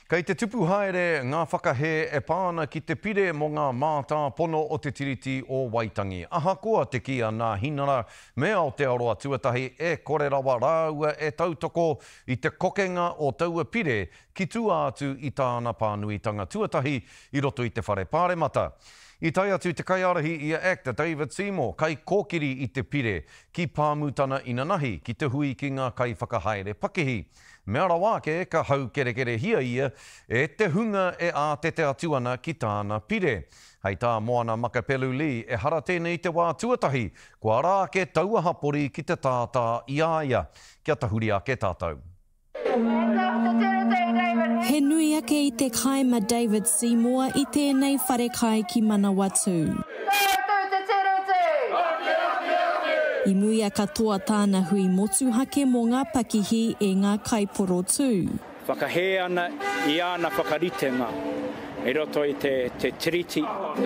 Kei te tupu haere ngā whakahe e pāna ki te pire mo ngā mātā pono o te tiriti o Waitangi. Ahakoa te kia ngā hinara me Aotearoa tuatahi e kore rawa rāua e tautoko i te kokenga o taua pire ki tua atu i tāna pānuitanga tuatahi i roto i te whare pāremata. I tai atu te kaiarahi i a Act Leader David Seymour, kai kōkiri i te pire ki pāmutana inanahi ki te hui ki ngā kai whakahaere pakihi. Me ara wāke ka hau kere hia ia e te hunga e a te atu ana ki tāna pire. Hei tā moana Makapelu Li e hara tēnei te wā tuatahi, kua rā ke taua hapori ki te tātā iaia. Kia tahuri a ke tātou. He nui ake i te kaima David Seymour i tēnei whare kai ki Manawatu. I muia katoa tāna hui motu hake mō ngā pakihi e ngā kaiporo tū. Whakahe ana i ana whakaritenga, e roto i te tiriti.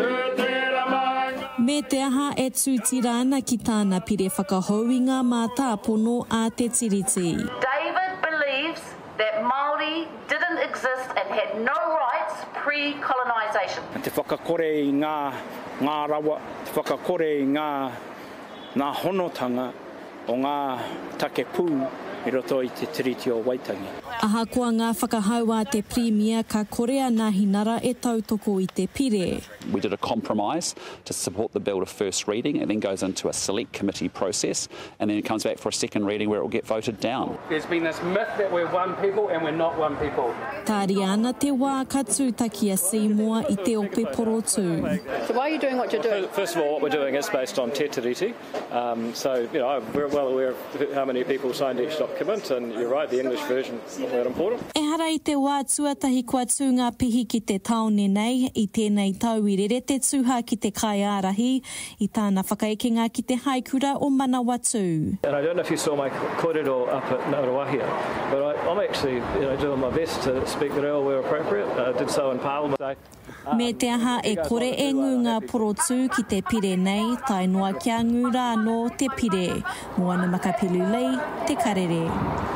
Me te aha e tūtira ana ki tāna pire whakahoinga mā tāpono a te tiriti. David believes that Māori didn't exist and had no rights pre-colonisation. Te whakakore i ngā rawa, te whakakore i ngā honotanga o ngā take pū i roto i te tiriti o Waitangi. Ahakoa ngā whakahaua te Premier ka korea ngā hinara e tautoko i te pire. We did a compromise to support the bill to first reading. It then goes into a select committee process and then it comes back for a second reading where it will get voted down. There's been this myth that we're one people and we're not one people. Tāri ana te wā ka tūtakia Seymour i te ope poro tū. So why are you doing what you're doing? First of all, what we're doing is based on te tiriti. So, you know, we're well aware of how many people signed each document, and you're right, the English version is not that important. E hara i te wā tuatahi kua tū ngā pihi ki te taone nei, i tēnei tau i rere te tūha ki te kaiarahi, i tāna whakaekenga ki te haikura o Manawatu. And I don't know if you saw my kōrero up at Naurawahia, but I'm actually doing my best to speak the reo where appropriate. I did so in Parliament. Me te aha e kore e ngū ngā poro tū ki te pire nei, tai noa kia ngū rāno te pire. Moana Makapelu Li, te Karere.